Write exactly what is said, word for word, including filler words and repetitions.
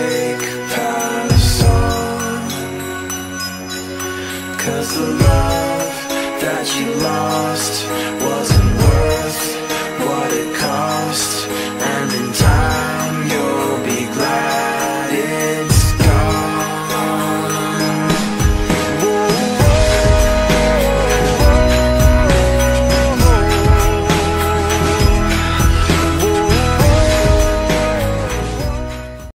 take pass on, 'cause the love that you lost